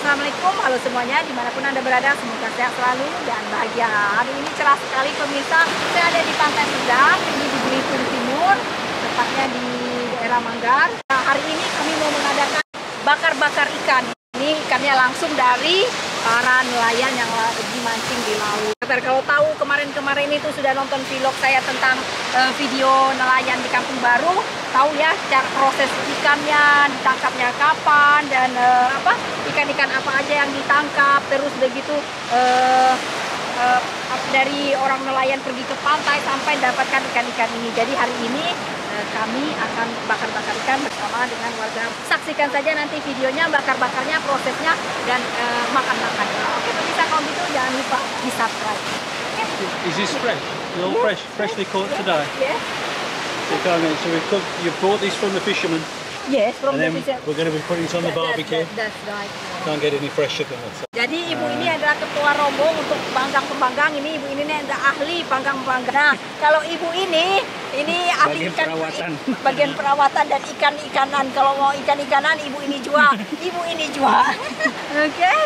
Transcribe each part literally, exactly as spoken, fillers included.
Assalamualaikum, halo semuanya, dimanapun Anda berada, semoga sehat selalu dan bahagia. Hari ini cerah sekali pemirsa, saya ada di Pantai Sedang, ini di Belitung Timur, tepatnya di daerah Manggar. Nah, hari ini kami mau mengadakan bakar-bakar ikan. Ini ikannya langsung dari para nelayan yang lagi mancing di laut. Kalau tahu kemarin-kemarin itu sudah nonton vlog saya tentang uh, video nelayan di Kampung Baru, tahu ya cara proses ikannya, ditangkapnya kapan dan uh, apa ikan-ikan apa aja yang ditangkap, terus begitu uh, uh, dari orang nelayan pergi ke pantai sampai dapatkan ikan-ikan ini. Jadi hari ini uh, kami akan bakar-bakar ikan bersama dengan warga. Saksikan saja nanti videonya, bakar-bakarnya, prosesnya dan uh, makan-makan. Oke pemirsa, kalau gitu jangan lupa di subscribe. Is this fresh? They're all fresh, freshly caught today. Yes. Okay, so we cook. You've brought these from the fishermen, Yes, from and then the fisher. we're going to be putting this on the barbecue. That, that's right. Can't get any fresher than that. Jadi ibu ini adalah ketua rombong untuk panggang-pembanggang. Ini ibu ini adalah ahli panggang-pembanggang. Nah, kalau ibu ini ini ahli Bagian ikan perawatan. bagian perawatan dan ikan-ikanan. Kalau mau ikan-ikanan ibu ini jual, ibu ini jual. Oke. Okay.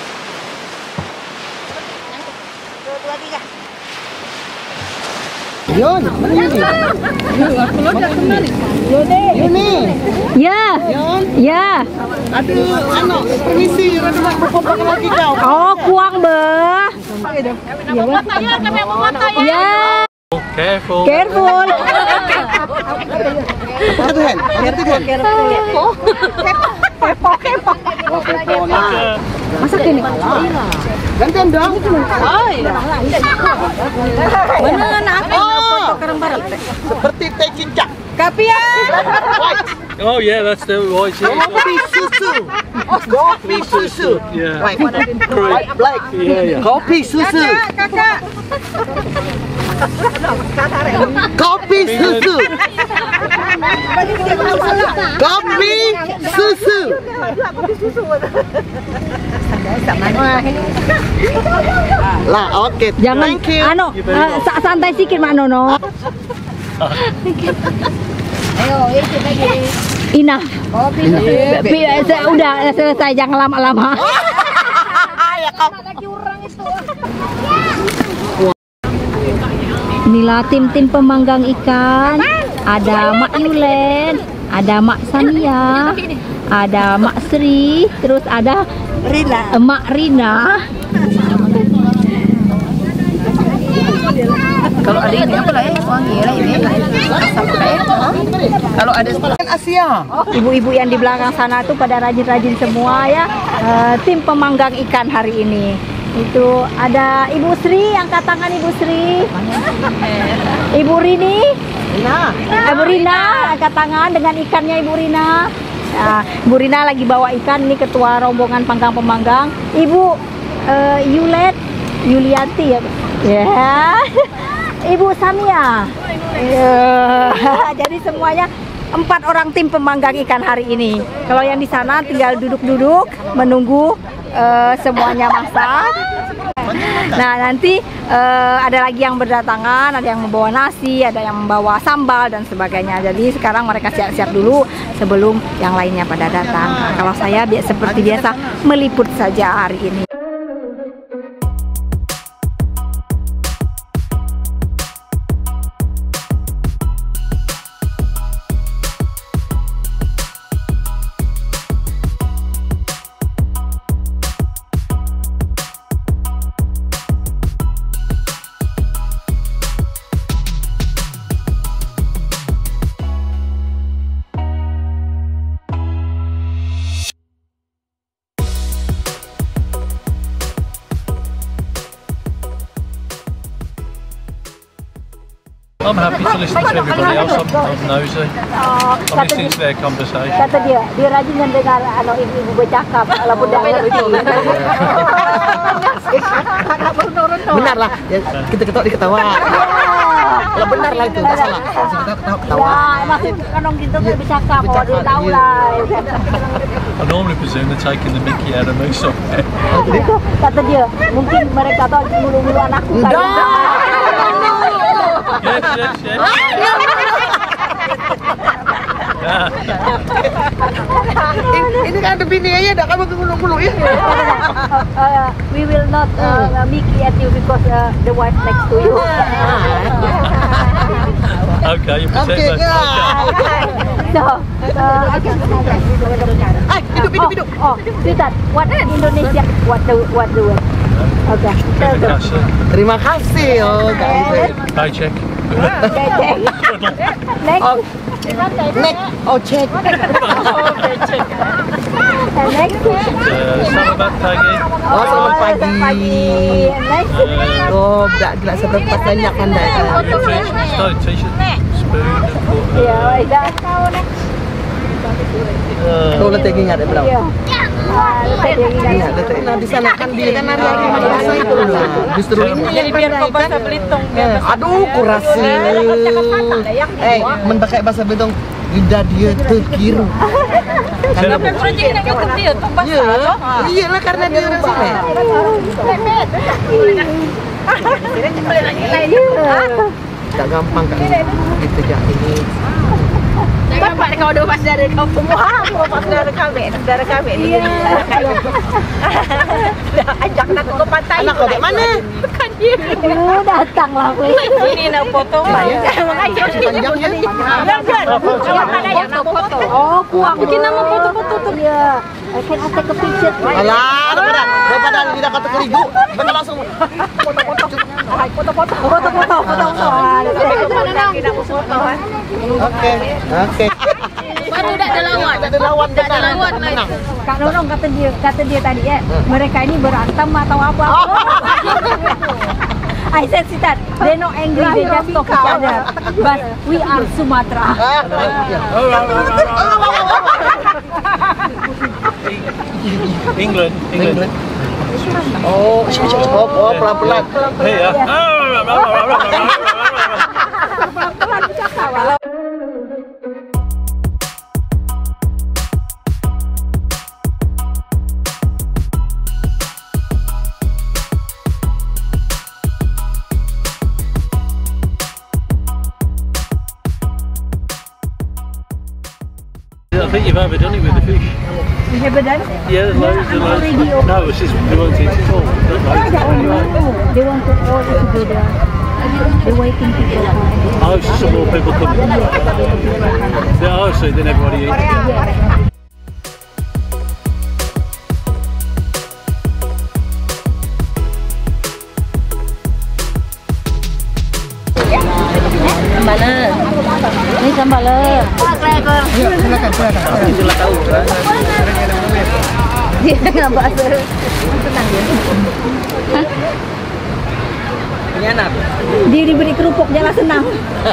Dua, dua, tiga. Yun, Yuni, Yuni, Ya, Yun, ya. aduh, ano, permisi, rada nak berkompak lagi kau. Oh, kuang be. Ya. Careful. Careful. Aduh, Hen, hati Hen. Kepo. Kepo, kepo. Oh, kepo, nah. Masak ini. Gantian dong. Bener nak. Oh, seperti teh cincang. Kapian. Oh yeah, that's the white. Kopi susu. Kopi susu. Yeah. White, white, black. Yeah, yeah. Kopi susu. Kakak. Kopi susu. Kopi susu. Lah, oke. Jangan, Thank you. anu, uh, santai sedikit Mak Nono. Ayo, itu lagi. Ina. Udah selesai, jangan lama-lama. Ya kau. Inilah tim-tim pemanggang ikan. Ada Mak Yulen, ada Mak Sania, ada Mak Sri, terus ada Rina. Mak Rina. Kalau ada ini apa lah ya? Wangi lah ini. Kalau ada Asia. Ibu-ibu yang di belakang sana tuh pada rajin-rajin semua ya. Uh, tim pemanggang ikan hari ini. Itu ada Ibu Sri, angkat tangan Ibu Sri. Ibu Rini. Nah, Ibu Rina, angkat tangan dengan ikannya Ibu Rina. Nah, Ibu Rina lagi bawa ikan, ini ketua rombongan panggang-pemanggang. Ibu uh, Yulet, Yulianti ya. Ya. Ibu Samia. Yeah. Jadi semuanya empat orang tim pemanggang ikan hari ini. Kalau yang di sana tinggal duduk-duduk menunggu uh, semuanya masak. Nah nanti uh, ada lagi yang berdatangan, ada yang membawa nasi, ada yang membawa sambal dan sebagainya. Jadi sekarang mereka siap-siap dulu sebelum yang lainnya pada datang. Nah, kalau saya bi seperti biasa meliput saja hari ini. I'm happy to listen to everybody else. I'm, I'm nosy. Oh, I'm listening to their conversation. Kata dia, dia rajin mendengar anu ibu-ibu bercakap. Kalau budak benar lah. Ya, kita ketawa diketawa. Lah benar lah itu, nggak salah. Kita ketawa ketawa. Ya, maksud kanong gitu kan bercakap. Oh, dia tahu lah. I normally presume they're taking the mickey out of me somewhere. Itu kata dia, mungkin mereka tahu mulu-mulu anakku kan. Yes, yes, yes. Ini, ini kan ada bini aja, dah kamu ke gulung-gulung ya. Uh, we will not uh, Mickey at you because uh, the wife next to you. Okay, you protect Okay, us. yeah. So, uh, okay. Ay, hidup, hidup, hidup. Oh, sweetheart, what Indonesia? What the what the word? Okay. Okay, the cash, sir. Terima kasih, oh Kak Ibu. Paycheck. Okay, next. Oh, next, oh cek. And next. Uh, selamat pagi. Oh, selamat pagi. Next. Oh, tak gila seberapa banyak kan dah. Started t-shirt, spoon, and fork. Yeah, is that? Tuh letak ingat ya belum? Yeah. Ah, letak dia ingat. Ingat letak. Nah di sana kan dia kan ada yang bahasa itu. Justru ini yang pandai kan. Eh, aduh kurasi. Eh, men pakai bahasa Belitung. Lidah dia terkiru. Karena Project nak YouTube dia tu iya, iyalah karena dia orang sini. Tak gampang kan kita jadi ini. Bapak kau dah pas dari kau semua. Kau pas dari kami, dari kami ni. Dah ajak nak ke pantai. Anak kau di mana? Bukan dia. Lu datanglah Sini nak foto. Panjangnya. Foto-foto. Oh, kuang. Bikin nama foto-foto tu. Ya. I can take a picture. Alah, daripada daripada lidah kata kerigu, kita langsung Foto-foto. Foto-foto. Foto-foto. Foto-foto. Oke, oke. Baru dah ada lawan. Ada lawan Dah ada benar. lawan lah. Menang. Kak Nonong kata dia, kata dia tadi ya, mereka ini berantem atau apa? I said Sitat, they not angry, they just talk each other. But we are Sumatra. England, England. Oh, oh, oh, pelan-pelan. Hey, uh, I think you've overdone it with the fish. We have done. Yeah, there's loads and loads. already open. No, it's just we won't eat it all. Not loads. They want to all together. They're waiting people. Oh, so some more people coming. Yeah, oh, so then everybody eats. Sambaler. Ini sambaler. Silakan, silakan. Itulah tahu kan. Dia nggak bahasa. Tenang dia. Ini anak. Dia diberi kerupuk dia lah senang.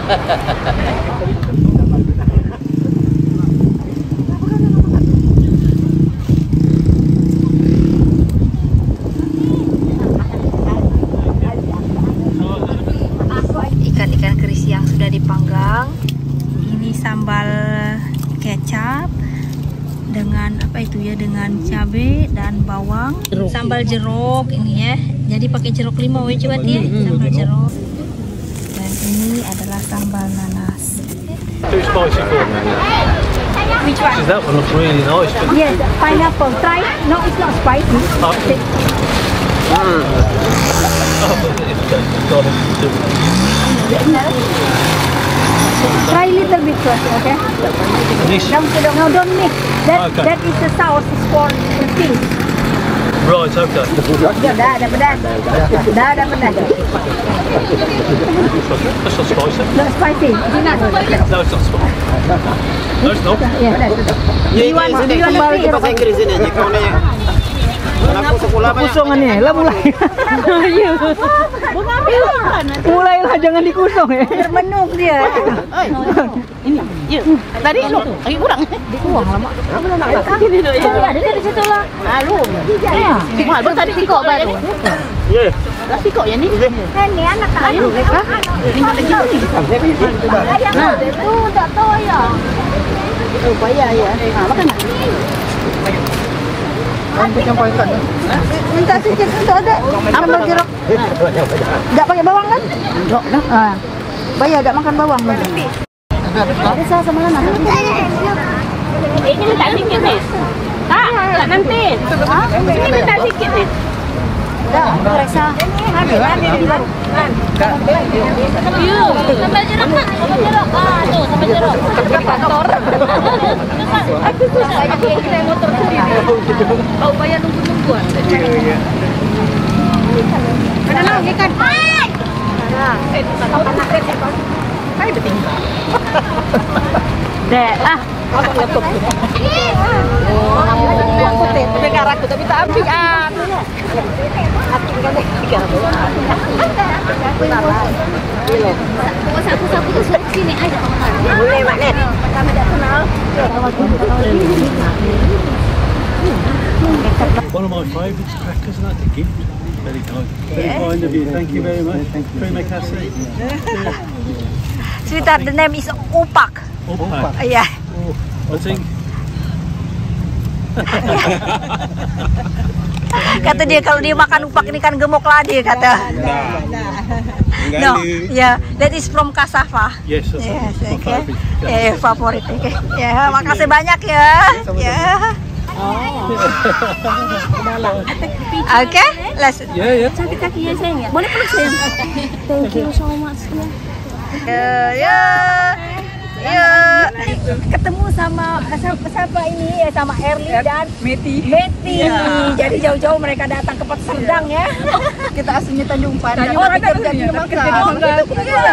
Ikan-ikan keris yang sudah dipanggang. Ini sambal kecap dengan apa itu ya, dengan cabai dan bawang. Sambal jeruk ini ya. Jadi pakai jeruk limau ya coba dia. Sambal jeruk. Dan ini adalah sambal nanas. Too spicy for me. Which one? Because that one looks really nice. But Yes, pineapple. Try. No, it's not spicy. Oh. oh, but it's got garlic too. Try little bit first, okay? This, No, no, don't mix. That Okay. that is the sauce is for the fish. right, okay. Dah, dah, dah pedas. Dah, dah pedas. That's not spicy. Not spicy. Gina. No, it's not spicy. No, it's not. Yeah, pedas. Ya, ini sini. sambal jeruk. Bahasa Inggris ini. Jika kau ni aku sekolah banyak. Kusungannya, lah mulai. Iya. Mulailah jangan dikusung ya. Termenung dia. Tadi lu lagi kurang. Dikuang lama. Belum nak makan. Ada dari situ lah. Lalu. Ya. Mahal pun tadi tikok baru. Yeah. Dah tikok yang ni. Ini anak tak ada. Lima lagi tu. Nah, itu tak tahu ya. Oh, payah ya. Ha, makan tak? Minta sikit untuk ada. Sambal jeruk. Tak pakai bawang kan? Tak. Ah. Bayar tak makan bawang lagi. Ini minta sikit nih. Tak, tak nanti. Ini minta sikit nih. Rasa. Yuk, sampai jeruk nak, sampai jeruk. Ah, tuh, sampai jeruk. Kantor. Aku tuh banyak yang kira motor sendiri. Kau bayar nunggu-nungguan. Mana lagi kan? Hai. Eh, apa nak sih kau? Hai betul. Dek, ah. Apa laptop? Oh, aku teh, dengar aku tapi tak ambil ah. Aku kan dengar. Sapu-sapu tu suruh sini aja. Boleh, Mak Net. Kami tak kenal. One of my favourites, crackers, and that's a gift. Very kind. Very kind of you. Thank you very much. Terima kasih. Sweetheart, the name is Upak. Opak. Yeah. Oh, I think. Kata dia kalau dia makan upak ini kan gemuk lah dia kata. No, yeah, that is from cassava. Yes, that's Yes, my okay. favourite. Yeah, favorit. Okay. Ya, makasih banyak ya. Ya. Oke, let's. Yeah, yeah. Sakit kakinya sayang ya? Boleh peluk sayang? Thank you so much ya. Ya, ya. Ya. Ketemu sama siapa, siapa ini ya, sama Erli dan Meti. Meti. Jadi jauh-jauh mereka datang ke Pet Serdang ya. Kita aslinya Tanjung Pandan. Oh, kita kerja di Makassar.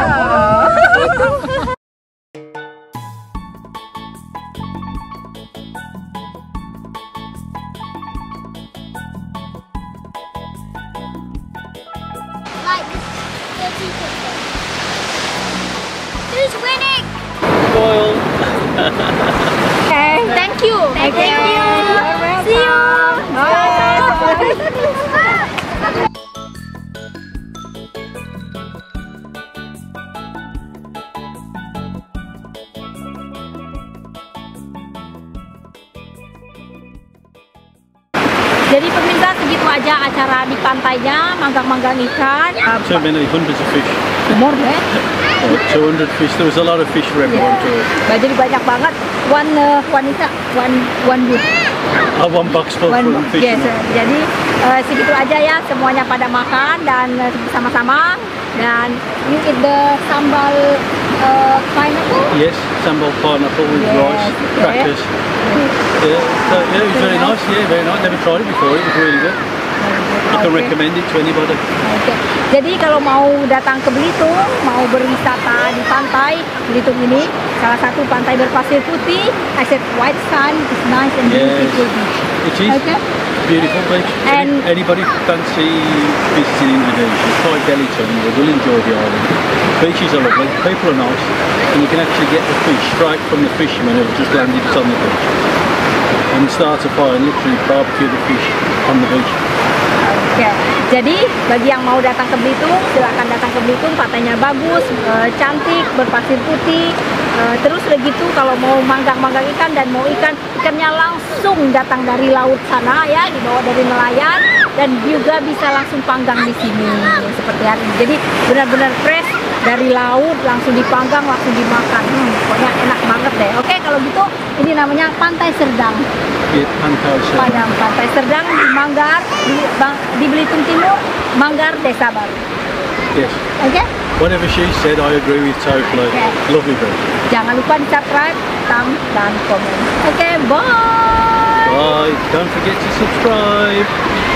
Who's winning? Doyle. Okay, thank you. Thank you. See you. Bye. Jadi pemirsa, segitu aja acara di pantainya, manggang-manggang ikan. So many hundreds of fish. More deh. Oh, two hundred fish. There was a lot of fish for everyone to eat. Nah, jadi banyak banget. One uh, wanita, one one boot. Oh, one box full One, of fish. yes, jadi uh, segitu aja ya, semuanya pada makan dan uh, bersama-sama. Dan you eat the sambal uh, pineapple. Yes, sambal pineapple with Yes, rice, yeah. crackers. Yeah, so, yeah, it was very nice. Yeah, very nice. Never tried it before. It was really good. I can Okay. recommend it to anybody. Oke. Jadi kalau mau datang ke Belitung, mau berwisata di pantai Belitung ini, salah satu pantai berpasir putih, I said white sand is nice and Yes. beautiful beach. It is Okay. beautiful beach. And- Any, anybody who fancy visiting Indonesia, try Belitung. They will enjoy the island. Beaches are lovely. People are nice, and you can actually get the fish straight from the fishermen who have just landed on the beach. And start a fire and literally barbecue the fish on the beach. Oke, jadi bagi yang mau datang ke Belitung, silakan datang ke Belitung. Pantainya bagus, eh, cantik, berpasir putih. Eh, terus begitu kalau mau manggang-manggang ikan dan mau ikan, ikannya langsung datang dari laut sana ya, dibawa dari nelayan dan juga bisa langsung panggang di sini seperti hari ini. Jadi benar-benar fresh dari laut, langsung dipanggang, langsung dimakan. Hmm, pokoknya enak banget deh. Oke, kalau gitu ini namanya Pantai Serdang. Yeah, Pantai Serdang. Padang Pantai Serdang di Manggar, di, Bang- di Belitung Timur, Manggar, Desa Baru. Yes. Oke? Whatever she said, I agree with totally. Okay. Lovely beach. Jangan lupa di subscribe, thumb, dan komen. Oke, bye! Bye. Don't forget to subscribe.